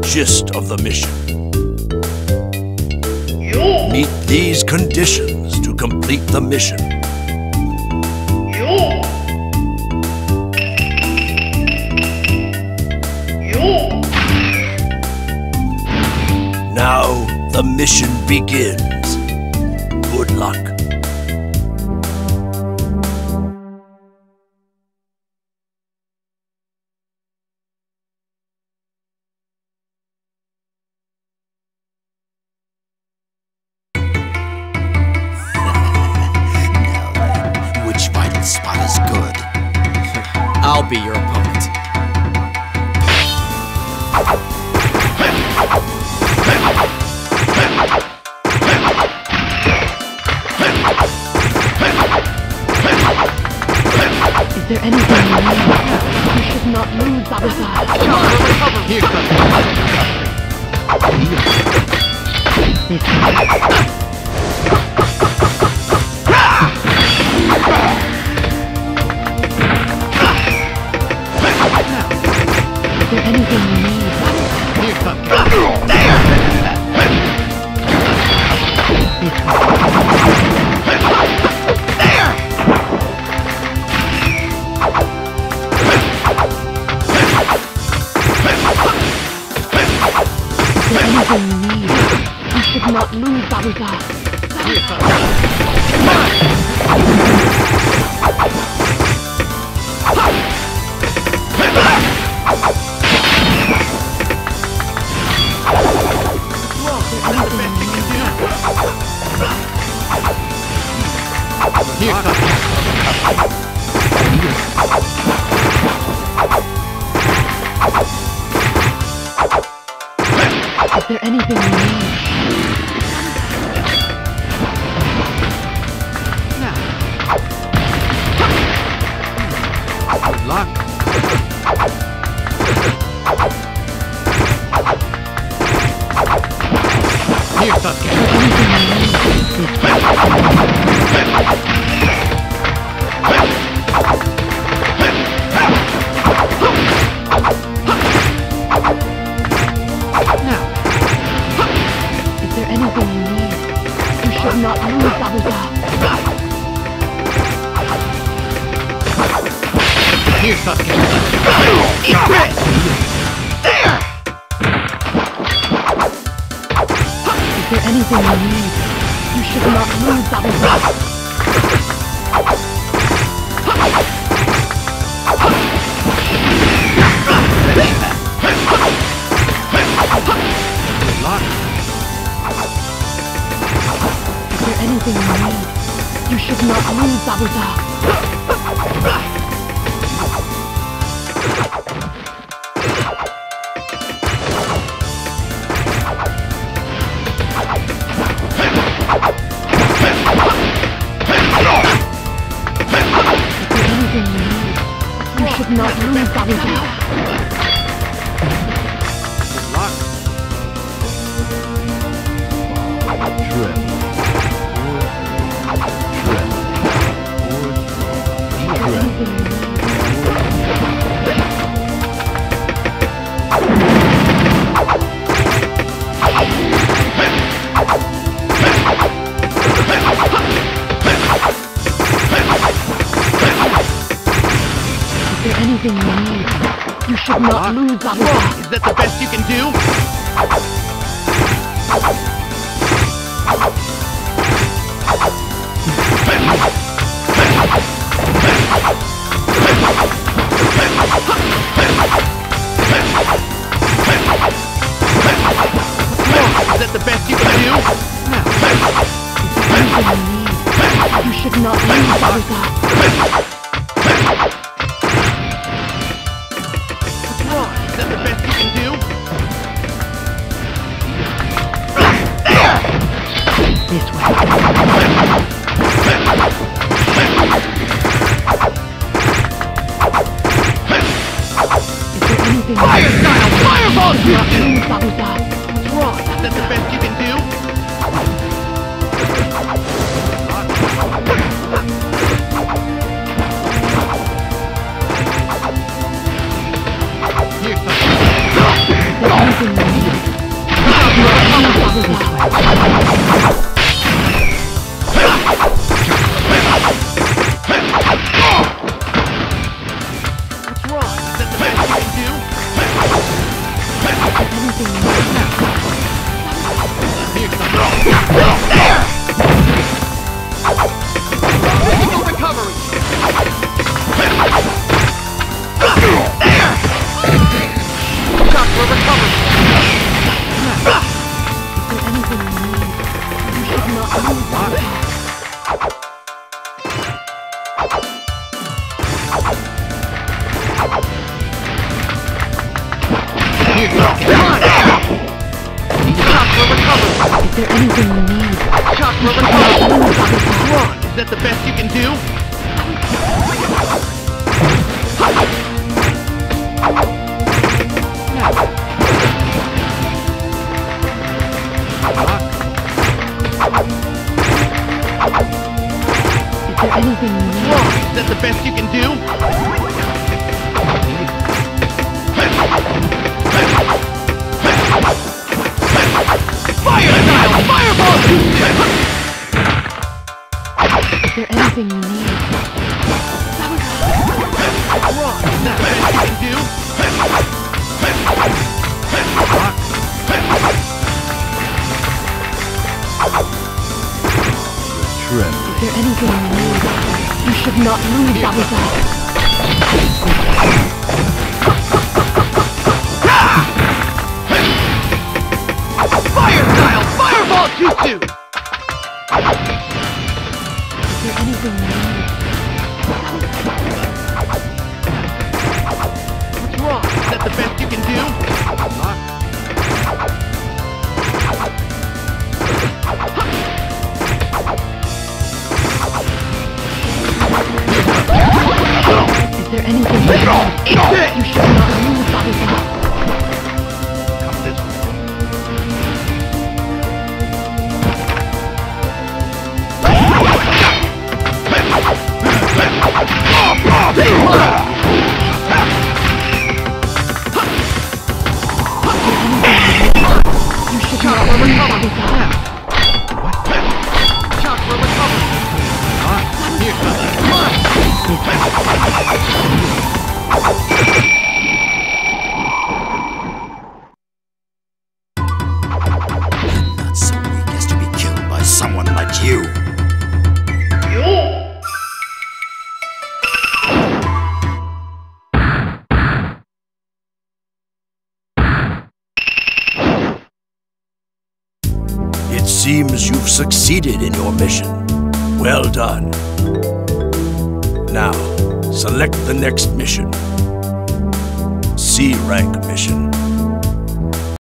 gist of the mission. Meet these conditions to complete the mission. Now the mission begins. Good luck. Spot is good. I'll be your opponent. Is there anything you need? You should not lose, Zabuza. Here Is there anything you need? Here comes. There! Anything you need. You should not lose, Zabuza. Here comes. Here comes. Is there anything you need? Now. Good luck. Here comes. Is there anything you need? You should not lose, Zabuza. Here comes. There! Is there anything you need? You should not lose, Zabuza. Good luck. Is there anything you need? You should not lose, Zabuza. You should not lose, Zabuza. Good luck. Anything you need. You should not lose, Zabuza. Is that the best you can do? Is that the best you can do? Now. Anything you need. You should not lose, Zabuza. Is that the best you can do? This way. Is there anything Fire style! Fireball! you should not lose, Zabuza? What's wrong? Is that the best you can do? recovered. Is there anything you need? Chakra recovered. What's wrong? Is that the best you can do? Is there anything you need? Wrong. Is that the best you can do? Fire style! Fireball! Is there anything you need? Wrong. Is that the best you can do? Tremble. Is there anything you need? You should not lose, Babuzak. Fire style! Fireball jutsu! Is there anything you need? What's wrong? Is that the best you can do? Is there anything you need? Eat it! You should not lose, Babuzak. Come this way. You should not Chakra lose, recovered. Babuzak. Chakra recovered. Here comes the Not so weak as to be killed by someone like you. It seems you've succeeded in your mission. Well done. Now, select the next mission. C rank mission.